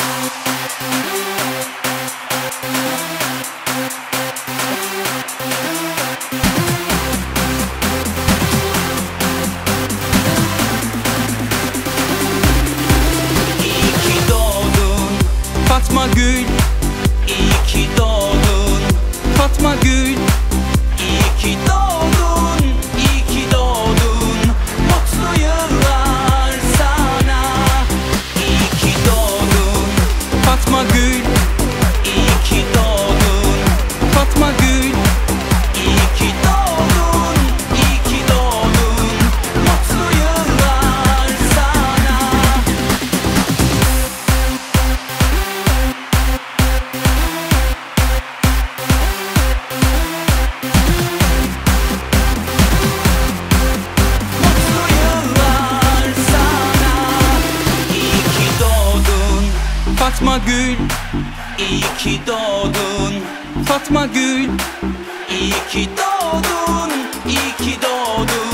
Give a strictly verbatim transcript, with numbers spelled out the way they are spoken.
Fatma Gül, iyi ki doğdun. Fatma Gül, iyi ki doğdun, iyi ki doğdun. Mutlu yıllar sana. İyi ki doğdun. Fatma Gül, iyi ki doğdun. Fatma Gül, iyi ki doğdun, iyi ki doğdun. Mutlu yıllar sana. Fatma Gül, iyi ki doğdun. Fatma Gül, iyi ki doğdun, iyi ki doğdun.